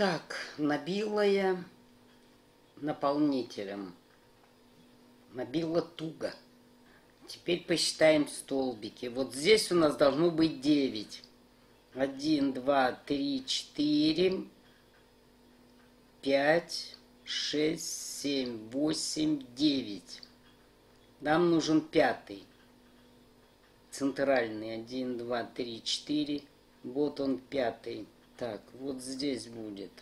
Так, набила я наполнителем. Набила туго. Теперь посчитаем столбики. Вот здесь у нас должно быть 9. 1, 2, 3, 4, 5, 6, 7, 8, 9. Нам нужен пятый. Центральный. 1, 2, 3, 4. Вот он пятый. Так, вот здесь будет.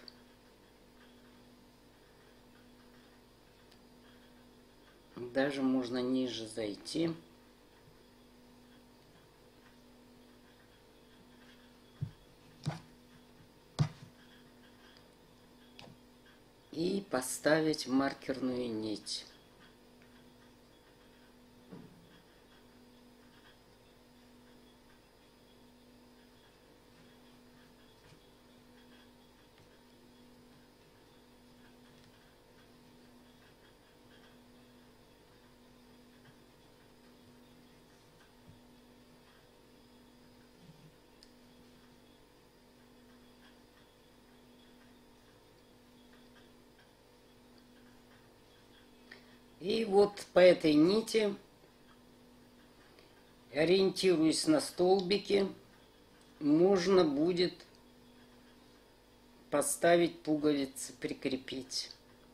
Даже можно ниже зайти. И поставить маркерную нить. И вот по этой нити, ориентируясь на столбики, можно будет поставить пуговицы, прикрепить.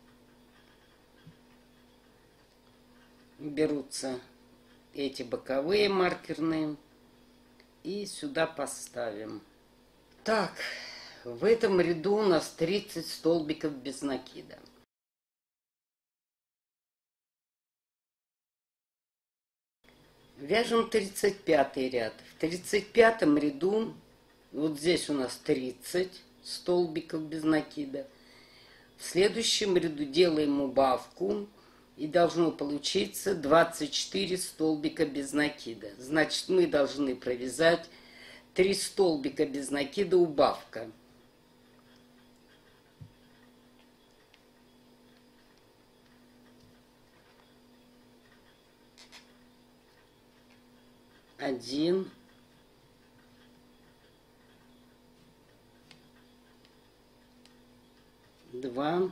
Берутся эти боковые маркерные и сюда поставим. Так, в этом ряду у нас 30 столбиков без накида. Вяжем 35 ряд. В 35 ряду, вот здесь у нас 30 столбиков без накида. В следующем ряду делаем убавку, и должно получиться 24 столбика без накида. Значит, мы должны провязать 3 столбика без накида убавка. Один, два,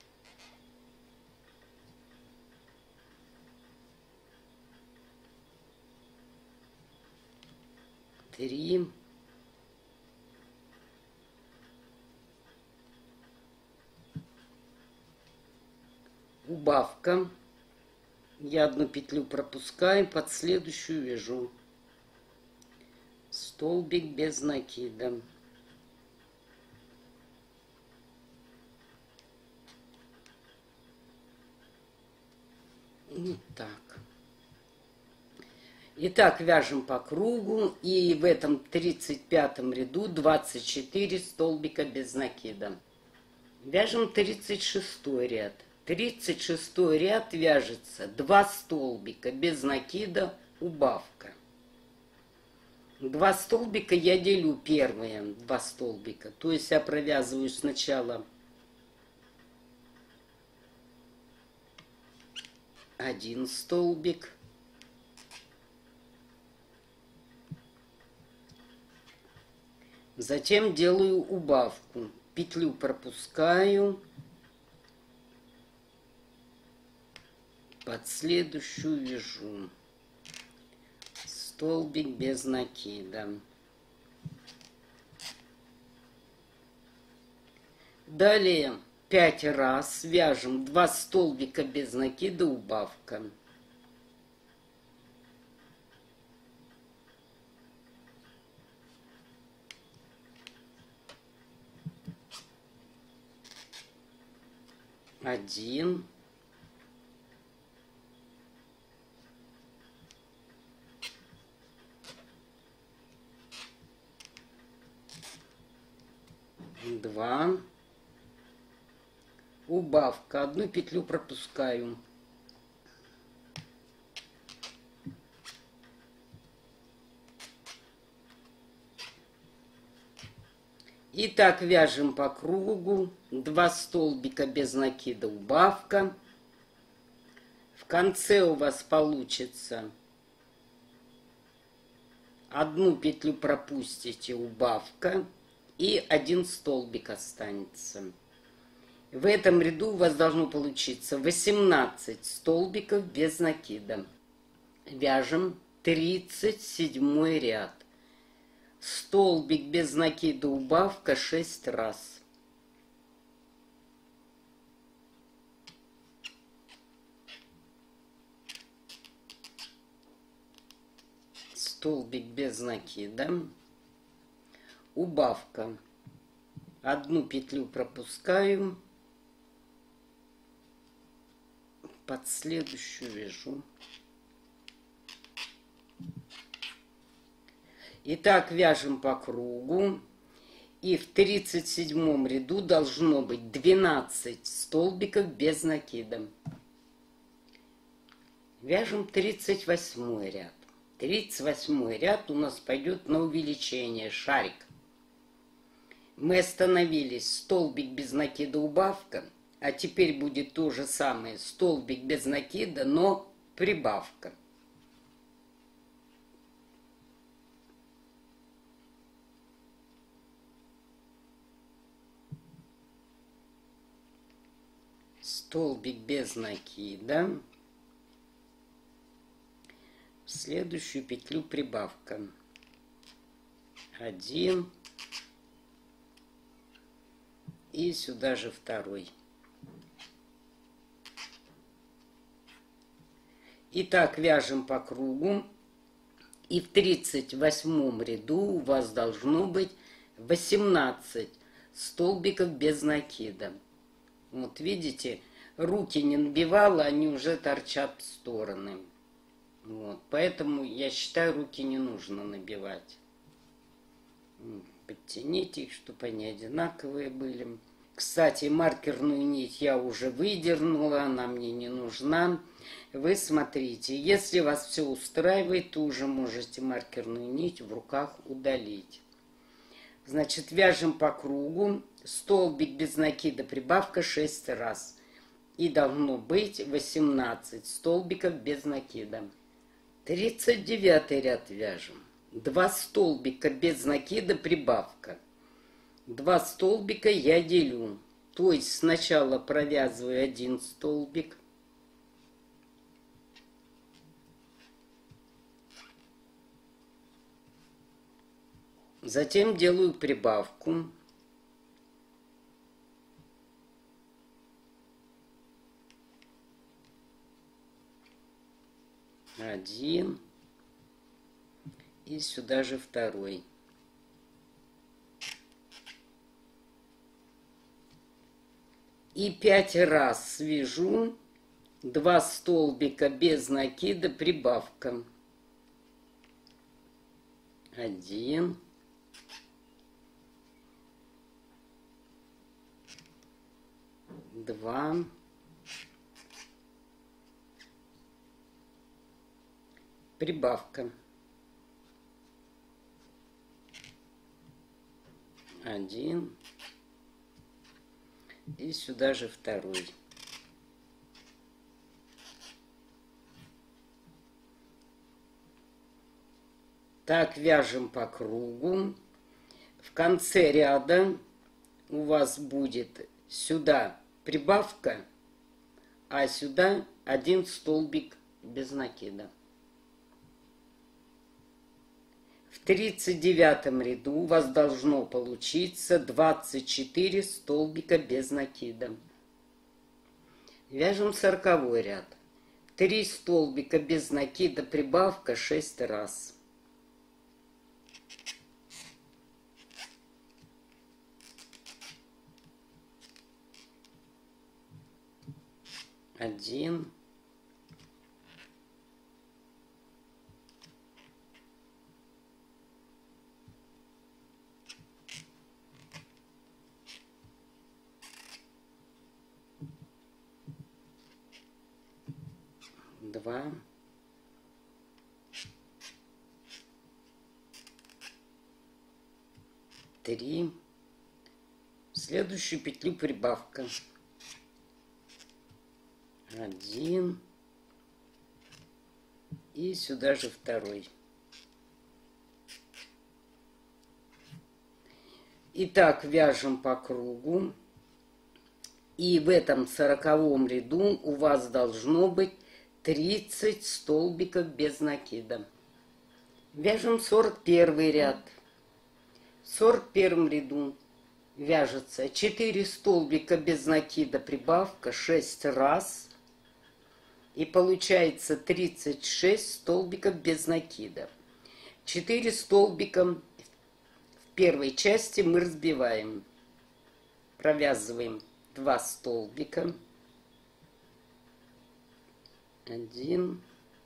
три, убавка. Я одну петлю пропускаю, под следующую вяжу. Столбик без накида. Вот так. Итак, вяжем по кругу. И в этом 35 ряду 24 столбика без накида. Вяжем 36 ряд. 36 ряд вяжется 2 столбика без накида, убавка. 2 столбика я делю первые 2 столбика. То есть я провязываю сначала 1 столбик. Затем делаю убавку. Петлю пропускаю. Под следующую вяжу. Столбик без накида. Далее 5 раз вяжем 2 столбика без накида, убавка. Один. Два. Убавка. Одну петлю пропускаю. Итак, вяжем по кругу. 2 столбика без накида, убавка. В конце у вас получится одну петлю пропустите, убавка. и 1 столбик останется. В этом ряду у вас должно получиться 18 столбиков без накида. Вяжем 37 ряд. Столбик без накида, убавка 6 раз. Столбик без накида, убавка. Одну петлю пропускаю, под следующую вяжу. Итак, вяжем по кругу. И в 37 ряду должно быть 12 столбиков без накида. Вяжем 38 ряд. 38 ряд у нас пойдет на увеличение, шарик. Мы остановились, столбик без накида, убавка. А теперь будет то же самое, столбик без накида, но прибавка. Столбик без накида. В следующую петлю прибавка. 1. И сюда же второй. Итак, вяжем по кругу. И в 38 ряду у вас должно быть 18 столбиков без накида. Вот видите, руки не набивала, они уже торчат в стороны. Вот, поэтому я считаю, руки не нужно набивать. Подтяните их, чтобы они одинаковые были. Кстати, маркерную нить я уже выдернула, она мне не нужна. Вы смотрите, если вас все устраивает, то уже можете маркерную нить в руках удалить. Значит, вяжем по кругу, столбик без накида, прибавка 6 раз. И должно быть 18 столбиков без накида. 39 ряд вяжем. 2 столбика без накида, прибавка. 2 столбика я делю. То есть сначала провязываю 1 столбик. Затем делаю прибавку. Один. И сюда же второй. И 5 раз свяжу. 2 столбика без накида, прибавка. 1. 2. Прибавка. 1. И сюда же второй. Так вяжем по кругу. В конце ряда у вас будет сюда прибавка, а сюда 1 столбик без накида. В 39 ряду у вас должно получиться 24 столбика без накида. Вяжем 40 ряд. 3 столбика без накида, прибавка 6 раз. Один. Два. Три. В следующую петлю прибавка. 1. И сюда же второй. Итак, вяжем по кругу. И в этом 40-м ряду у вас должно быть 30 столбиков без накида. Вяжем 41 ряд. В 41 ряду вяжется 4 столбика без накида, прибавка 6 раз. И получается 36 столбиков без накида. 4 столбика в первой части мы разбиваем. Провязываем 2 столбика. 1,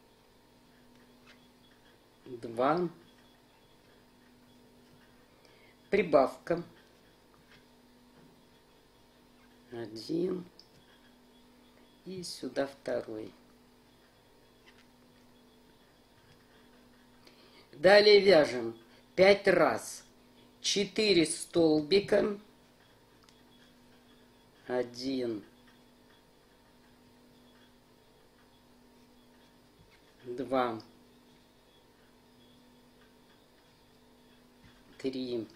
2. Прибавка. 1. И сюда второй. Далее вяжем 5 раз 4 столбика. 1, 2, 3,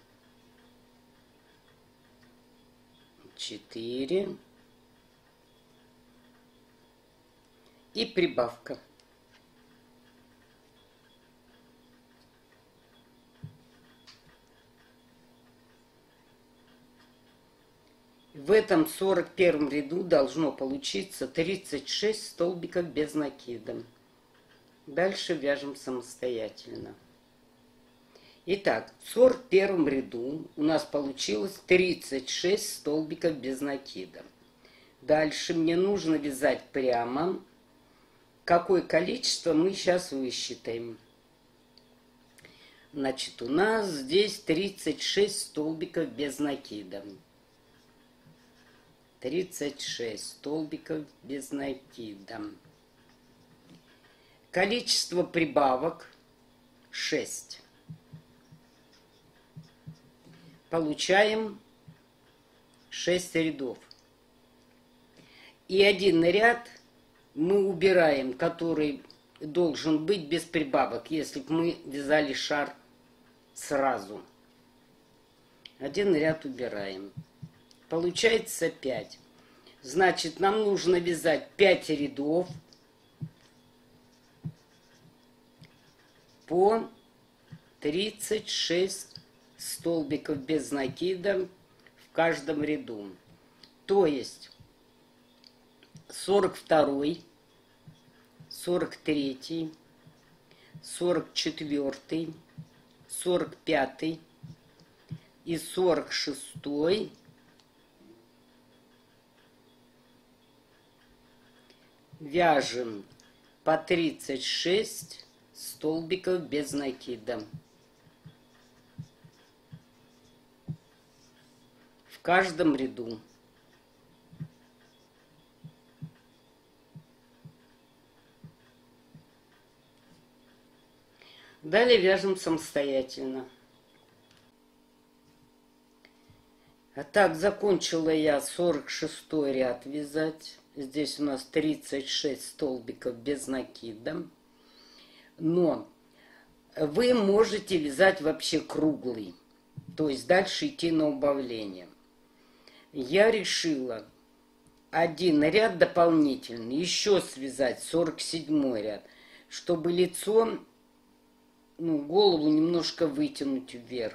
4 и прибавка. В этом 41 ряду должно получиться 36 столбиков без накида. Дальше вяжем самостоятельно. Итак, в 41 ряду у нас получилось 36 столбиков без накида. Дальше мне нужно вязать прямо. Какое количество мы сейчас высчитаем. Значит, у нас здесь 36 столбиков без накида. 36 столбиков без накида. Количество прибавок 6. Получаем 6 рядов. И один ряд мы убираем, который должен быть без прибавок, если бы мы вязали шар сразу. Один ряд убираем. Получается 5. Значит, нам нужно вязать 5 рядов по 36 столбиков без накида в каждом ряду. То есть 42, 43, 44, 45 и 46 вяжем по 36 столбиков без накида. В каждом ряду. Далее вяжем самостоятельно. А так, закончила я 46 ряд вязать. Здесь у нас 36 столбиков без накида. Но вы можете вязать вообще круглый. То есть дальше идти на убавление. Я решила один ряд дополнительный еще связать, 47 ряд, чтобы лицо, голову немножко вытянуть вверх.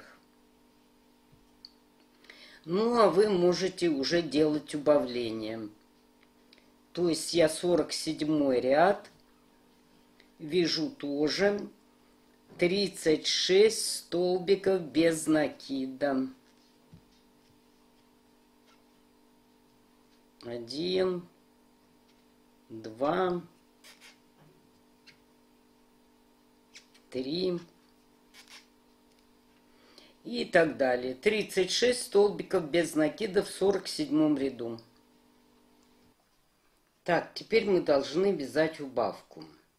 Ну, а вы можете уже делать убавление. То есть я 47 ряд вяжу тоже 36 столбиков без накида. 1, 2, 3 и так далее. 36 столбиков без накида в 47 ряду. Так, теперь мы должны вязать убавку.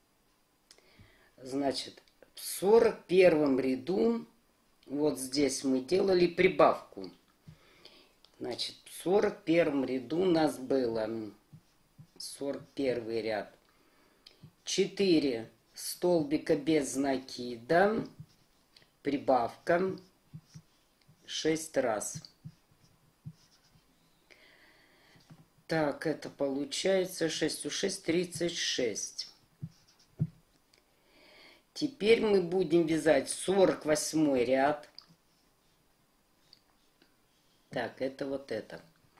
Значит, в 41 ряду, вот здесь мы делали прибавку. Значит, в 41 ряду у нас было 41 ряд 4 столбика без накида, прибавка 6 раз. Так, это получается 6 у 6, 36. Теперь мы будем вязать 48 ряд. Так, это вот это.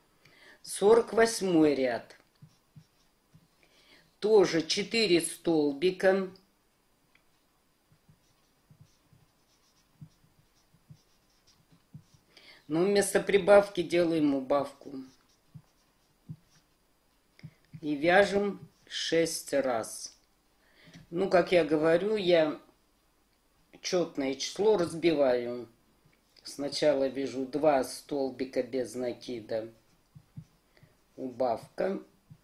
48 ряд. Тоже 4 столбика. Но вместо прибавки делаем убавку. И вяжем 6 раз. Ну, как я говорю, я четное число разбиваю. Сначала вяжу 2 столбика без накида. Убавка.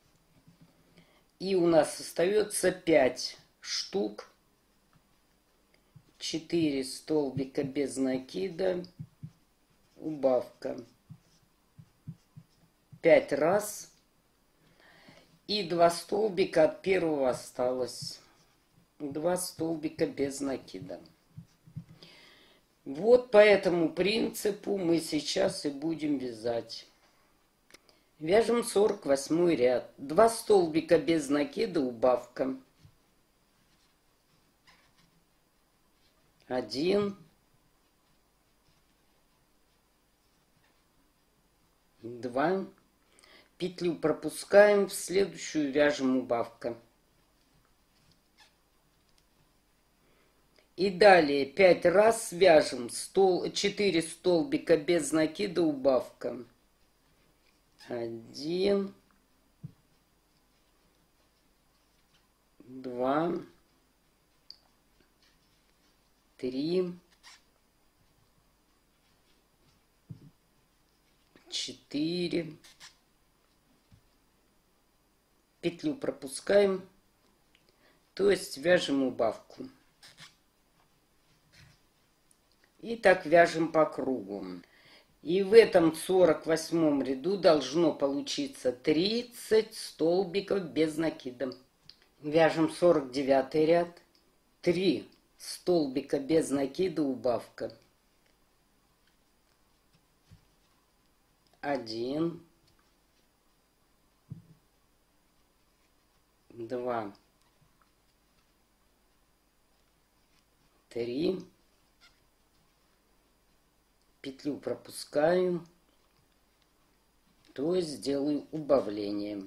И у нас остается 5 штук. 4 столбика без накида. Убавка. 5 раз. И 2 столбика от первого осталось. 2 столбика без накида. Вот по этому принципу мы сейчас и будем вязать. Вяжем 48 ряд. 2 столбика без накида, убавка. 1, 2. Петлю пропускаем, в следующую вяжем убавка. И далее 5 раз вяжем 4 столбика без накида, убавка. 1, 2, 3, 4. Петлю пропускаем, то есть вяжем убавку. И так вяжем по кругу. И в этом 48 ряду должно получиться 30 столбиков без накида. Вяжем 49 ряд. 3 столбика без накида, убавка. 1, 2, 3. Петлю пропускаем, то есть делаю убавление.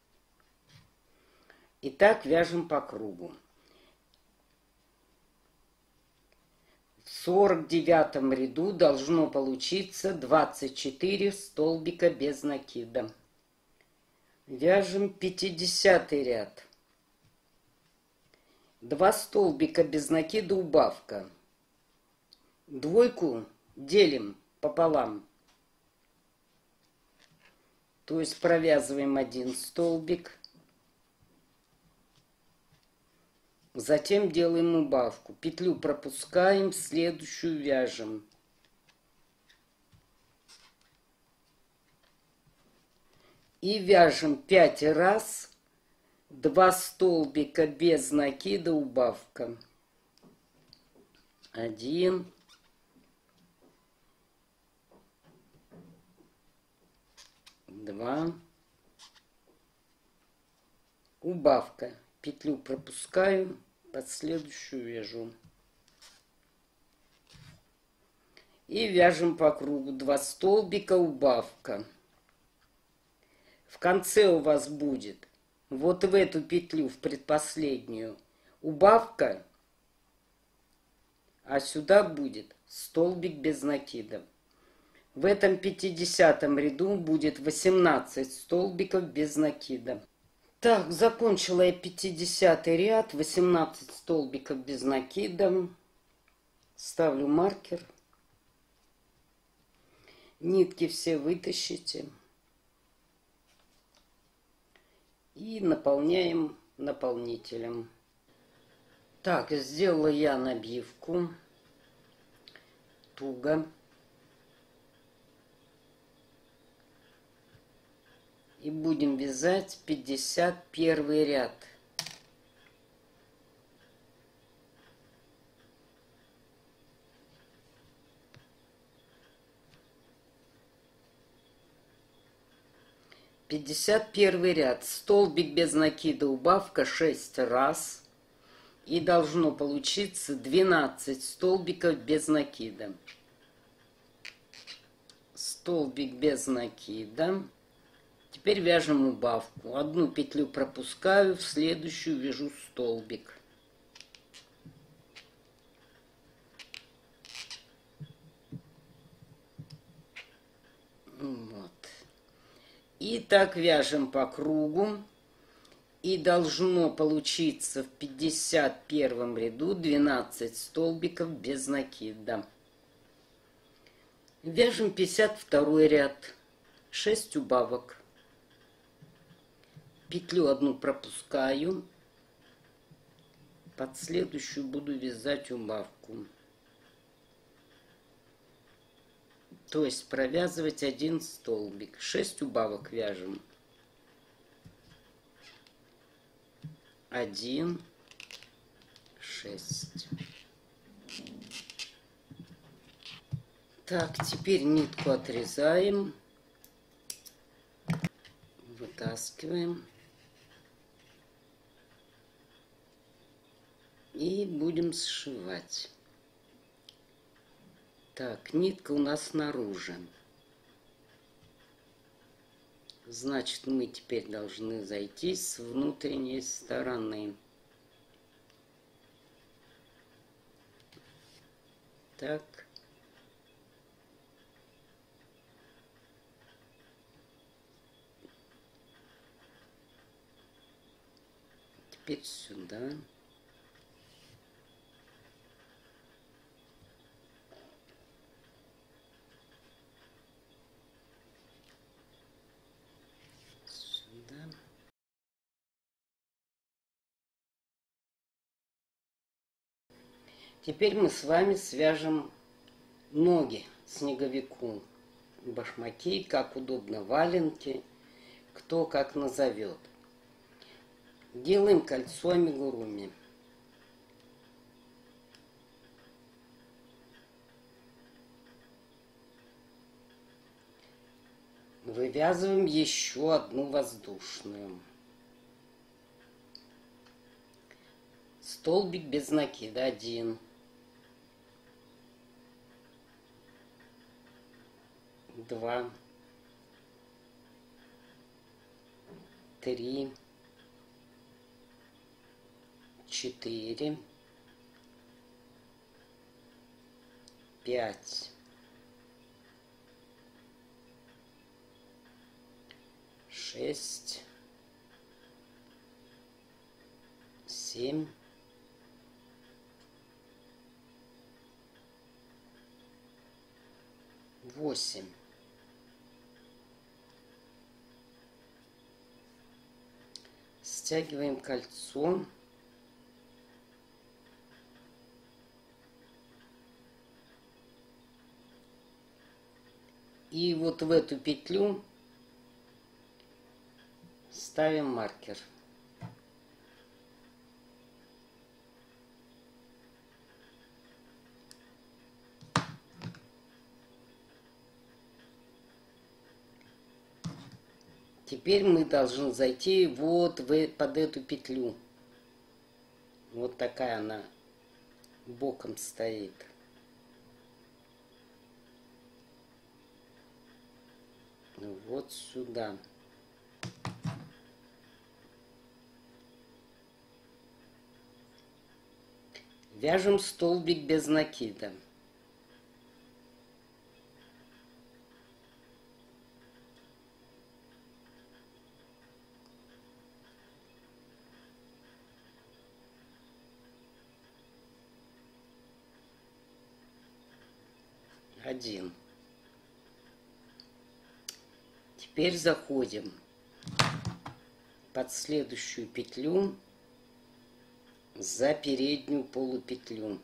И так вяжем по кругу. В 49 ряду должно получиться 24 столбика без накида. Вяжем 50 ряд. 2 столбика без накида, убавка. Двойку делим пополам. То есть провязываем 1 столбик. Затем делаем убавку. Петлю пропускаем, следующую вяжем. И вяжем 5 раз 2 столбика без накида, убавка. 1, 2, убавка. Петлю пропускаю, под следующую вяжу. И вяжем по кругу 2 столбика, убавка. В конце у вас будет вот в эту петлю, в предпоследнюю, убавка, а сюда будет столбик без накида. В этом 50-м ряду будет 18 столбиков без накида. Так, закончила я 50-й ряд, 18 столбиков без накида. Ставлю маркер. Нитки все вытащите. И наполняем наполнителем. Так, сделала я набивку. Туго. И будем вязать 51 ряд. 51 ряд. Столбик без накида, убавка 6 раз. И должно получиться 12 столбиков без накида. Столбик без накида. Теперь вяжем убавку. Одну петлю пропускаю, в следующую вяжу столбик. Вот. И так вяжем по кругу. И должно получиться в 51 ряду 12 столбиков без накида. Вяжем 52 ряд. 6 убавок. Петлю одну пропускаю. Под следующую буду вязать убавку. То есть провязывать один столбик. 6 убавок вяжем. 1, 6. Так, теперь нитку отрезаем. Вытаскиваем. И будем сшивать. Так, нитка у нас снаружи. Значит, мы теперь должны зайти с внутренней стороны. Так. Теперь сюда. Теперь мы с вами свяжем ноги снеговику. Башмаки, как удобно, валенки, кто как назовет. Делаем кольцо амигуруми. Вывязываем еще одну воздушную. Столбик без накида. 1. 2, 3, 4, 5, 6, 7, 8. Стягиваем кольцо. И вот в эту петлю ставим маркер. Теперь мы должны зайти вот под эту петлю. Вот такая она боком стоит. Вот сюда. Вяжем столбик без накида. Один. Теперь заходим под следующую петлю за переднюю полупетлю.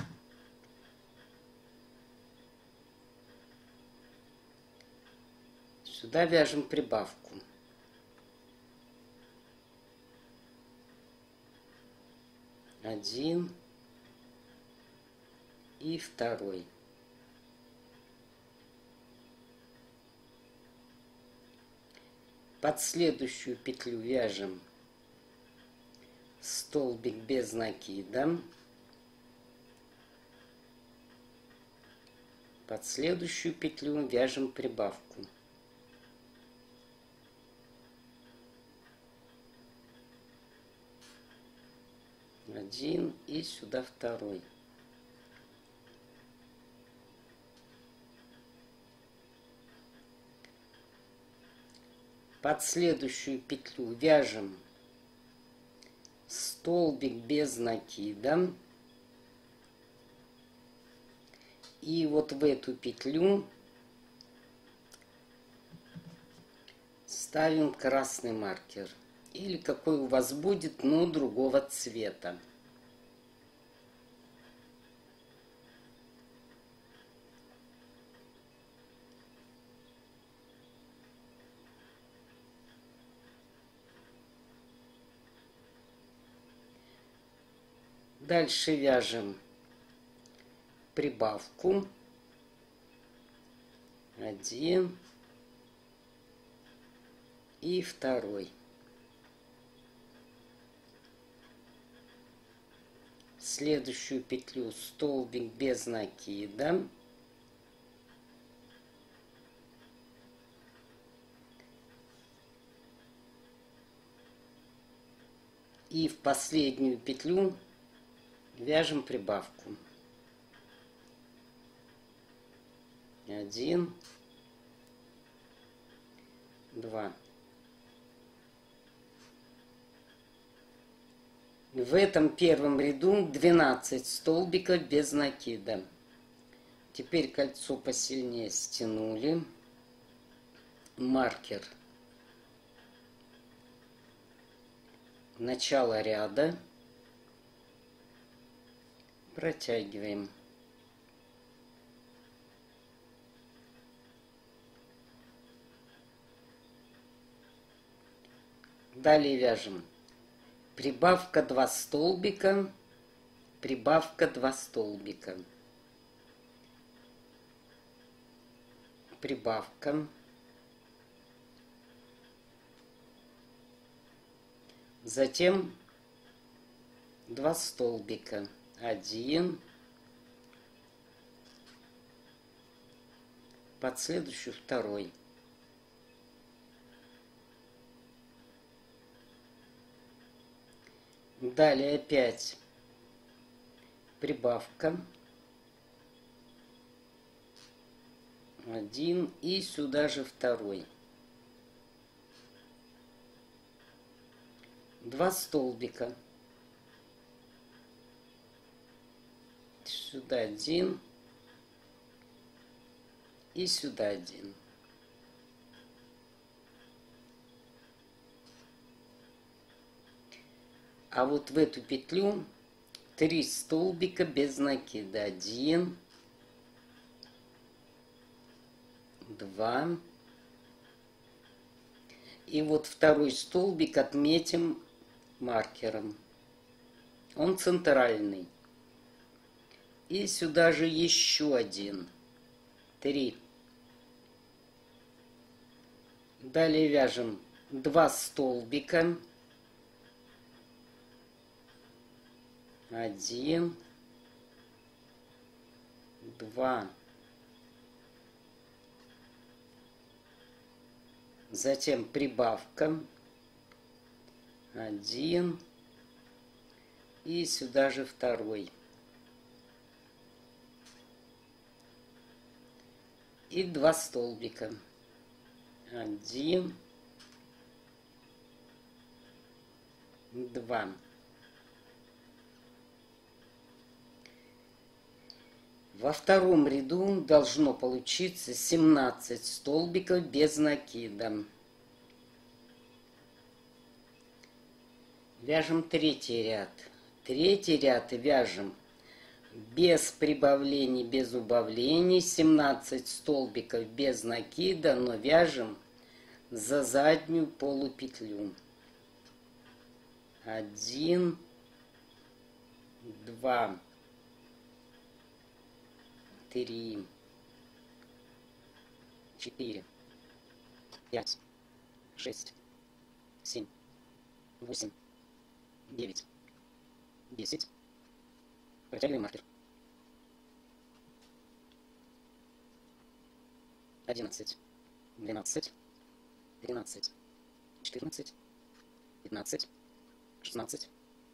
Сюда вяжем прибавку. Один и второй. Под следующую петлю вяжем столбик без накида. Под следующую петлю вяжем прибавку. Один и сюда второй. Под следующую петлю вяжем столбик без накида. И вот в эту петлю ставим красный маркер. Или какой у вас будет, но другого цвета. Дальше вяжем прибавку. Один и второй. Следующую петлю столбик без накида. И в последнюю петлю вяжем прибавку. Один, два. В этом первом ряду 12 столбиков без накида. Теперь кольцо посильнее стянули. Маркер. Начало ряда. Протягиваем. Далее вяжем прибавка 2 столбика, прибавка 2 столбика, прибавка, затем 2 столбика, 1, под следующую второй. Далее опять прибавка, 1 и сюда же второй. 2 столбика, сюда 1 и сюда 1. А вот в эту петлю 3 столбика без накида. 1, 2. И вот второй столбик отметим маркером. Он центральный. И сюда же еще 1. 3. Далее вяжем 2 столбика. 1, 2. Затем прибавка. 1 и сюда же второй. И 2 столбика. 1, 2. Во втором ряду должно получиться 17 столбиков без накида. Вяжем третий ряд. Третий ряд вяжем без прибавлений, без убавлений. 17 столбиков без накида, но вяжем за заднюю полупетлю. 1, 2. 3, 4, 5, 6, 7, 8, 9, 10. Протягиваем маркер. 11, 12, 13, 14, 15, 16,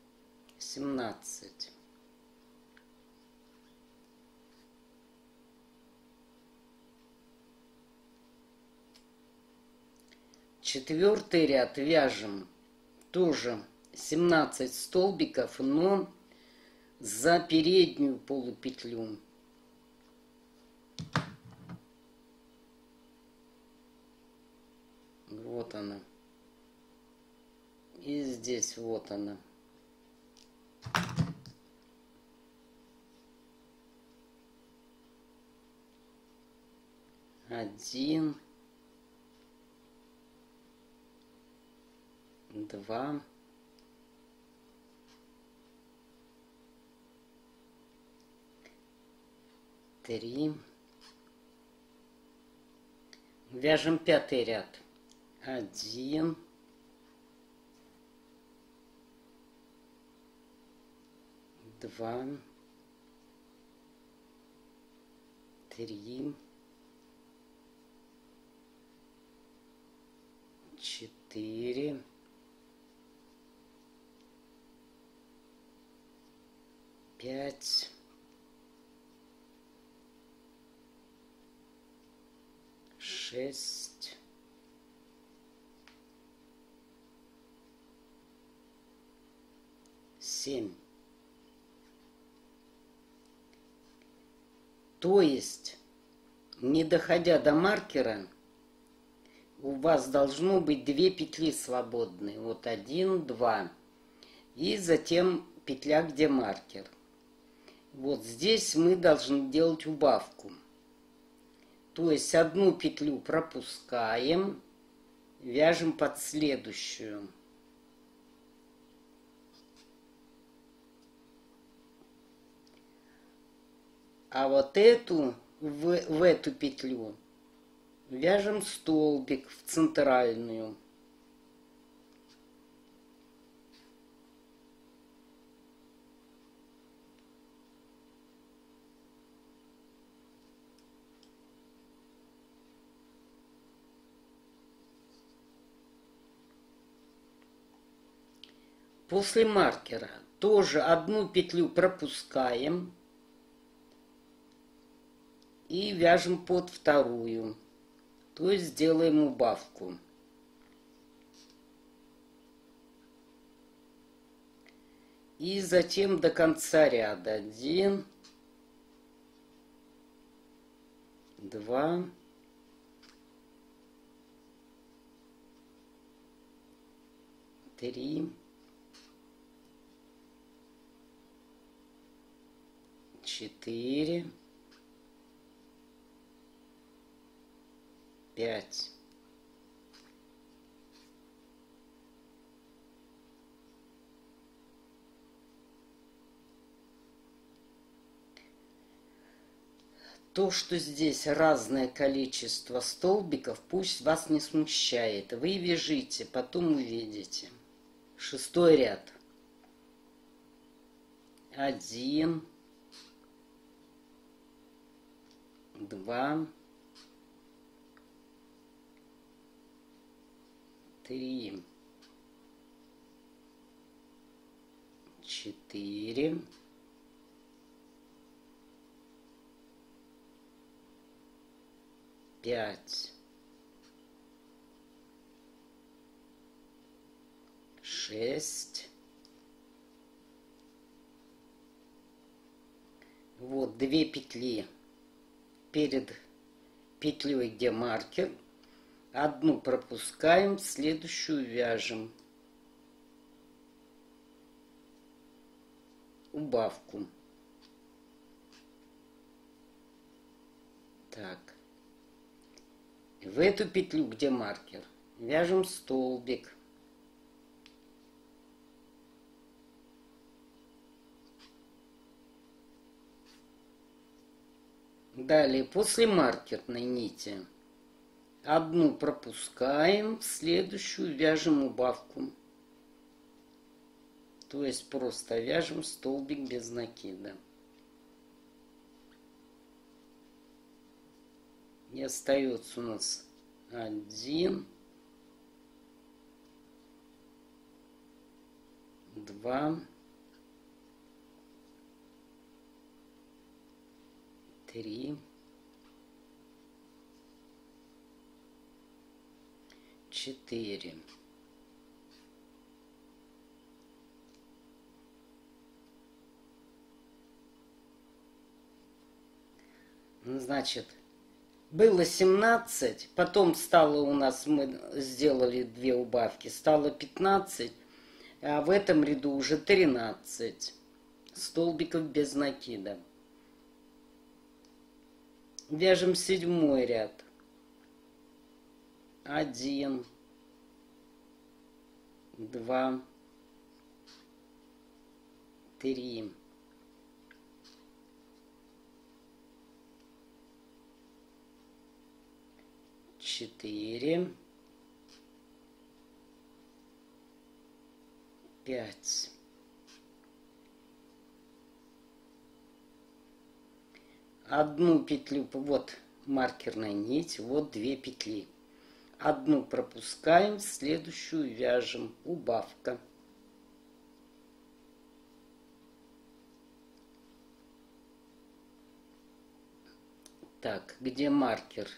17. Четвертый ряд вяжем тоже 17 столбиков, но за переднюю полупетлю. Вот она. И здесь вот она. Один, два, три. Вяжем пятый ряд. 1, 2, 3, 4, 5, 6, 7. То есть, не доходя до маркера, у вас должно быть 2 петли свободные. Вот 1, 2. И затем петля, где маркер. Вот здесь мы должны делать убавку. То есть одну петлю пропускаем, вяжем под следующую. А вот эту, в эту петлю вяжем столбик в центральную. После маркера тоже одну петлю пропускаем и вяжем под вторую. То есть делаем убавку. И затем до конца ряда 1, 2, 3, 4, 5. То, что здесь разное количество столбиков, пусть вас не смущает. Вы вяжите, потом увидите. Шестой ряд. 1, 2, 3, 4, 5, 6. Вот 2 петли перед петлей, где маркер. Одну пропускаем, следующую вяжем. Убавку. Так. В эту петлю, где маркер, вяжем столбик. Далее, после маркерной нити Одну пропускаем, в следующую вяжем убавку. То есть просто вяжем столбик без накида. И остается у нас 1, 2, 3, 4. Значит, было 17, потом стало у нас, мы сделали 2 убавки, стало 15, а в этом ряду уже 13 столбиков без накида. Вяжем 7 ряд. 1, 2, 3, 4, 5. Одну петлю, вот маркерная нить, вот 2 петли. Одну пропускаем, следующую вяжем, убавка. Так, где маркер?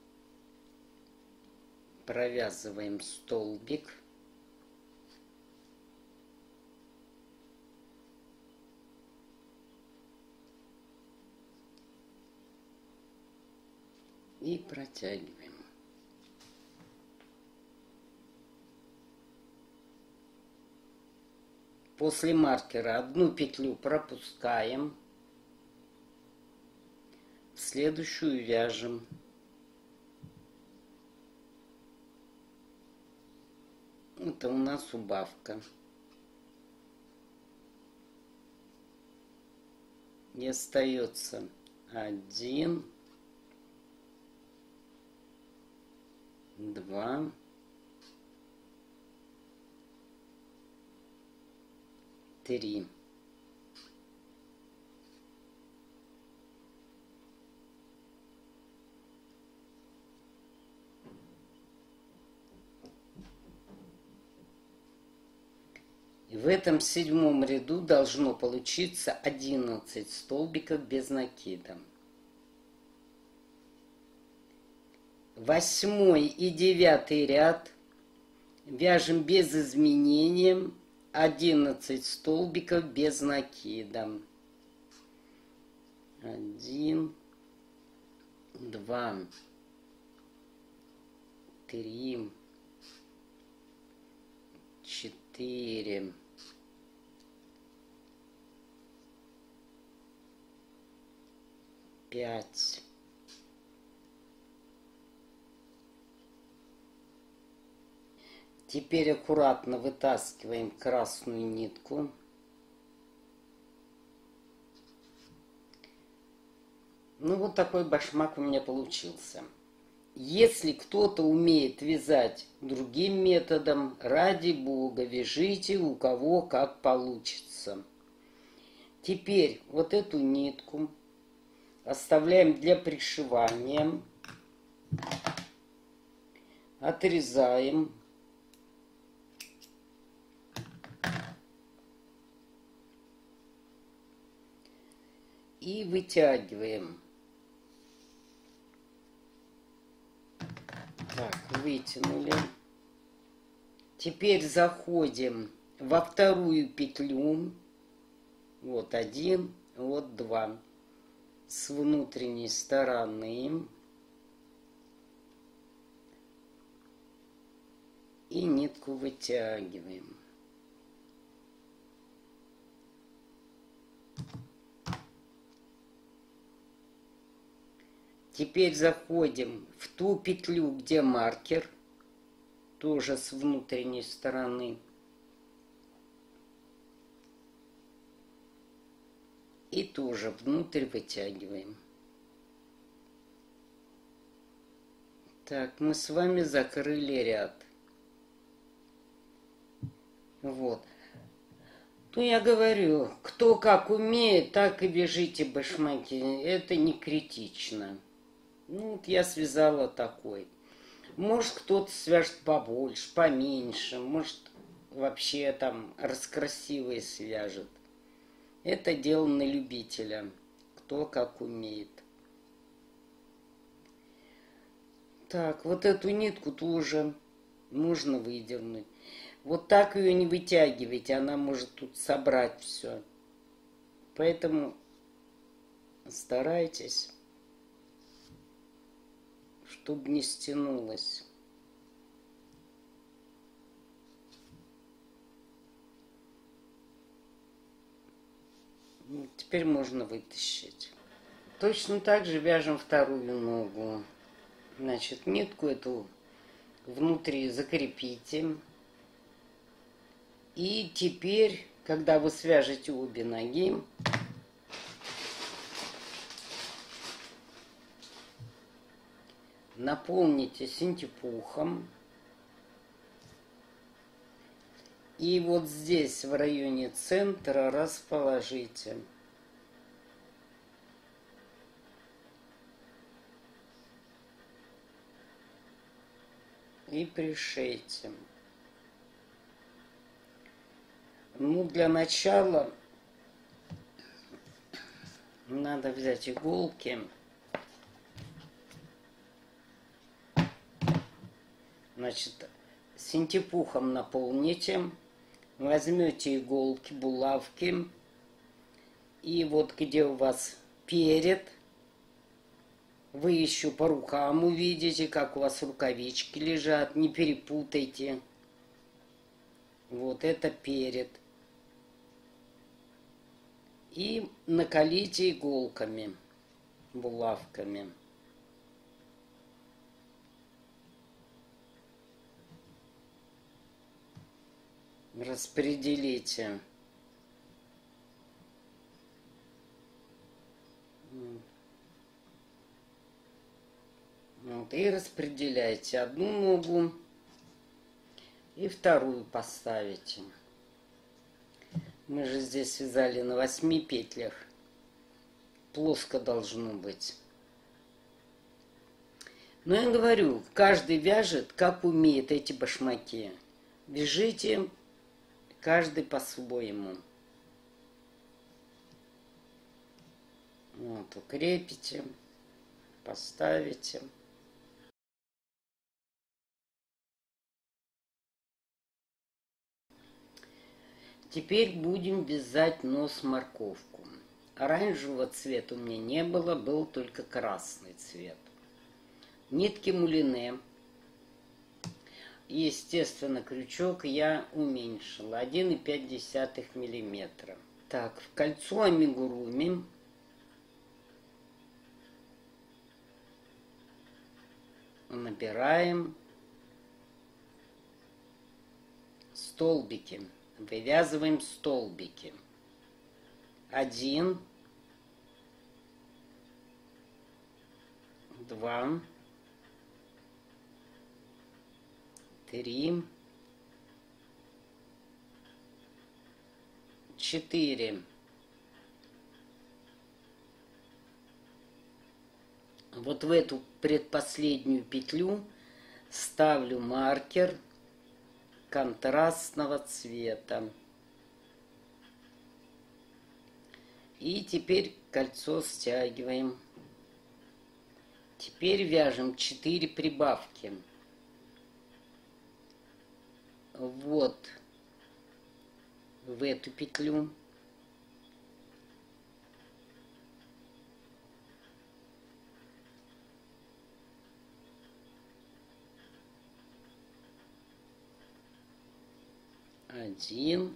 Провязываем столбик. И протягиваем. После маркера одну петлю пропускаем, в следующую вяжем. Это у нас убавка. И остается 1, 2, 3. И в этом 7 ряду должно получиться 11 столбиков без накида. 8 и 9 ряд вяжем без изменения 11 столбиков без накида. 1, 2, 3, 4, 5. Теперь аккуратно вытаскиваем красную нитку. Ну, вот такой башмак у меня получился. Если кто-то умеет вязать другим методом, ради бога, вяжите у кого как получится. Теперь вот эту нитку оставляем для пришивания. Отрезаем. И вытягиваем. Так, вытянули. Теперь заходим во вторую петлю. Вот 1, вот 2. С внутренней стороны. И нитку вытягиваем. Теперь заходим в ту петлю, где маркер, тоже с внутренней стороны. И тоже внутрь вытягиваем. Так, мы с вами закрыли ряд. Вот. Ну, я говорю, кто как умеет, так и вяжите башмаки. Это не критично. Ну, вот я связала такой. Может, кто-то свяжет побольше, поменьше. Может, вообще там раскрасивые свяжет. Это дело на любителя. Кто как умеет. Так, вот эту нитку тоже можно выдернуть. Вот так ее не вытягивайте, она может тут собрать все. Поэтому старайтесь, чтобы не стянулось. Теперь можно вытащить. Точно так же вяжем вторую ногу. Значит, нитку эту внутри закрепите. И теперь, когда вы свяжете обе ноги, наполните синтепухом. И вот здесь, в районе центра, расположите. И пришейте. Ну, для начала надо взять иголки. Значит, синтепухом наполните. Возьмете иголки, булавки. И вот где у вас перед, вы еще по рукам увидите, как у вас рукавички лежат. Не перепутайте. Вот это перед. И накалите иголками, булавками. Распределите. Вот, и распределяйте одну ногу и вторую поставите. Мы же здесь связали на 8 петлях. Плоско должно быть. Но я говорю, каждый вяжет, как умеет эти башмаки. Вяжите каждый по-своему. Вот, укрепите, поставите. Теперь будем вязать нос-морковку. Оранжевого цвета у меня не было, был только красный цвет. Нитки мулине. Естественно, крючок я уменьшила. 1,5 миллиметра. Так, в кольцо амигуруми набираем столбики. Вывязываем столбики. 1, 2, 3, 4. Вот в эту предпоследнюю петлю ставлю маркер контрастного цвета. И теперь кольцо стягиваем. Теперь вяжем 4 прибавки. Вот в эту петлю. Один.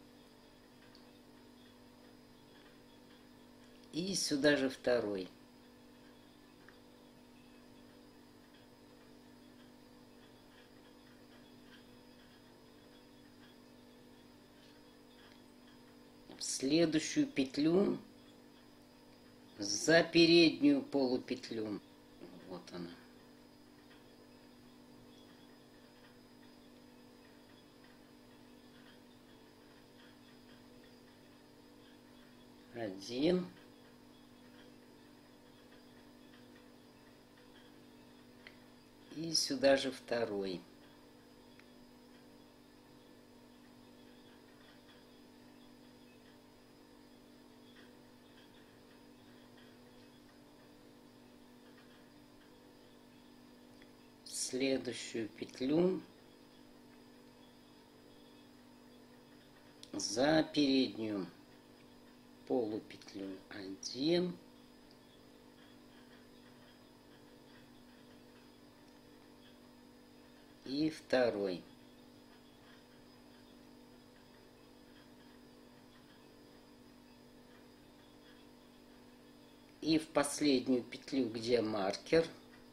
И сюда же второй. В следующую петлю за переднюю полупетлю. Вот она. 1. И сюда же второй. Следующую петлю за переднюю полупетлю 1, и второй. И в последнюю петлю, где маркер,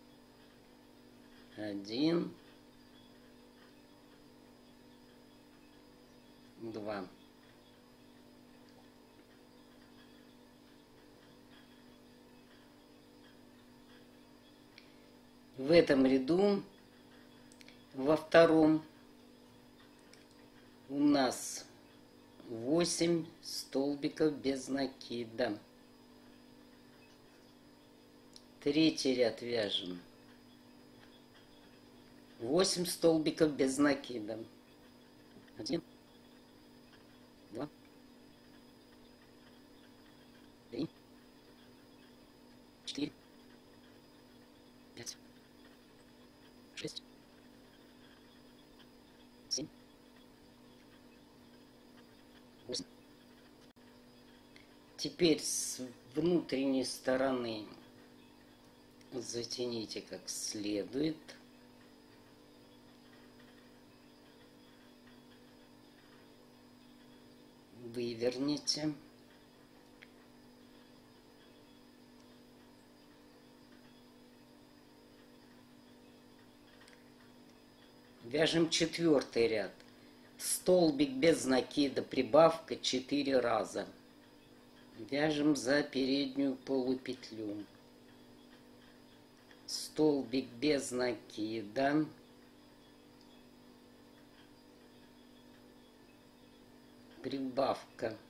1, 2. В этом ряду, во втором, у нас 8 столбиков без накида. Третий ряд вяжем. 8 столбиков без накида. 1, 2, 3, 4, 5, 6, 7, 8. Теперь с внутренней стороны затяните как следует. Выверните. Вяжем четвертый ряд. Столбик без накида, прибавка 4 раза. Вяжем за переднюю полупетлю. Столбик без накида. Прибавка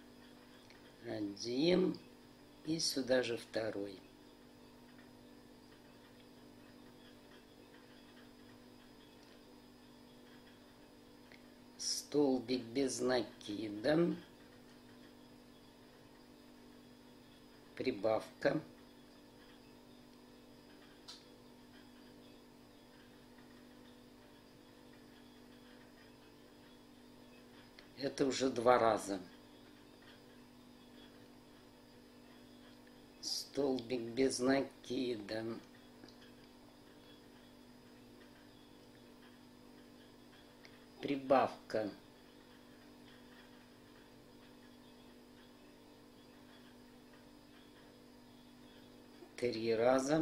1 и сюда же второй. Столбик без накида. Прибавка. Это уже 2 раза. Столбик без накида. Прибавка. Три раза.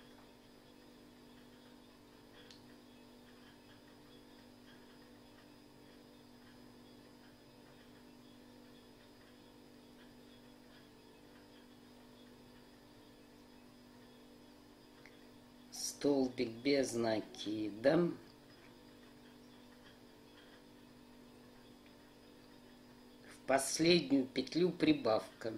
Столбик без накида. В последнюю петлю прибавка.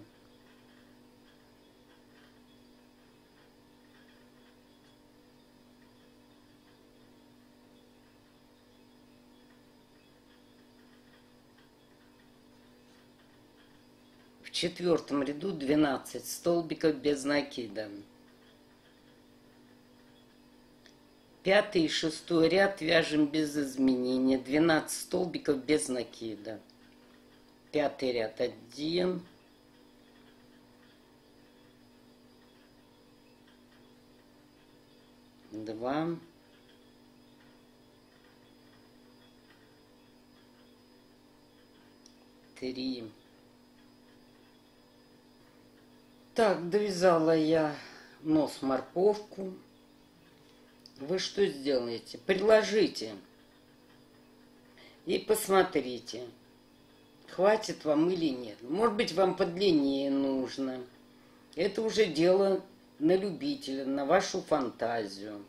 В четвертом ряду 12 столбиков без накида. Пятый и шестой ряд вяжем без изменения. 12 столбиков без накида. Пятый ряд 1, 2, 3. Так, довязала я нос-морковку. Вы что сделаете? Приложите и посмотрите, хватит вам или нет. Может быть, вам подлиннее нужно. Это уже дело на любителя, на вашу фантазию.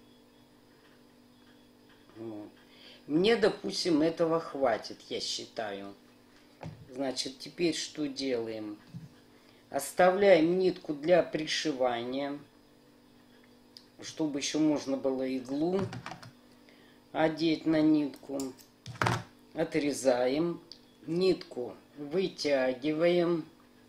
Вот. Мне, допустим, этого хватит, я считаю. Значит, теперь что делаем? Оставляем нитку для пришивания, чтобы еще можно было иглу одеть на нитку. Отрезаем, нитку вытягиваем.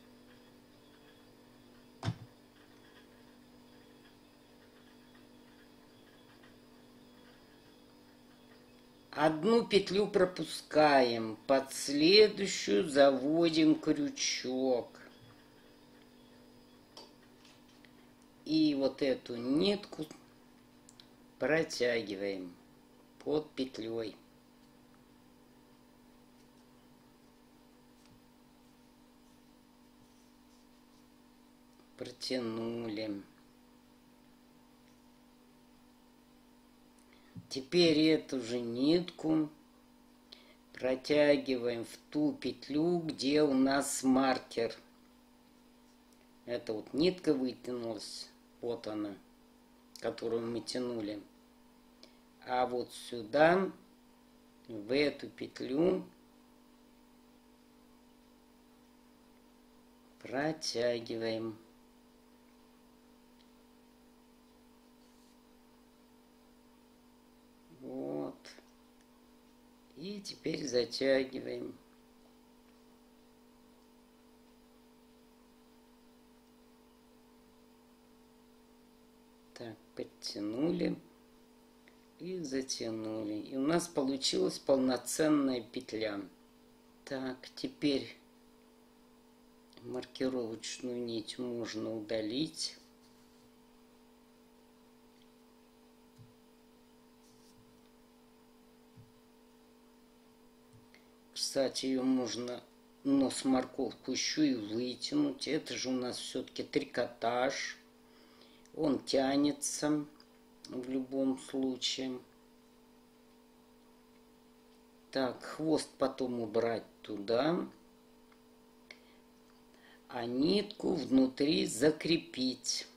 Одну петлю пропускаем, под следующую заводим крючок. И вот эту нитку протягиваем под петлей. Протянули. Теперь эту же нитку протягиваем в ту петлю, где у нас маркер. Эта вот нитка вытянулась, вот она, которую мы тянули. А вот сюда, в эту петлю, протягиваем. Вот. И теперь затягиваем. Так, подтянули и затянули. И у нас получилась полноценная петля. Так, теперь маркировочную нить можно удалить. Кстати, ее можно, нос морковку еще и вытянуть. Это же у нас все-таки трикотаж. Он тянется в любом случае. Так, хвост потом убрать туда. А нитку внутри закрепить.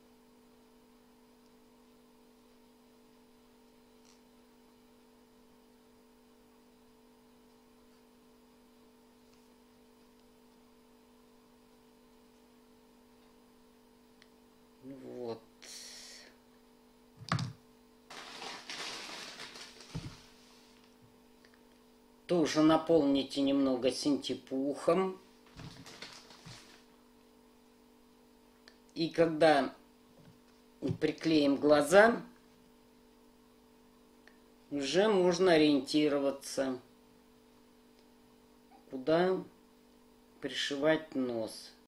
Вот. Тоже наполните немного синтепухом. И когда приклеим глаза, уже можно ориентироваться, куда пришивать нос.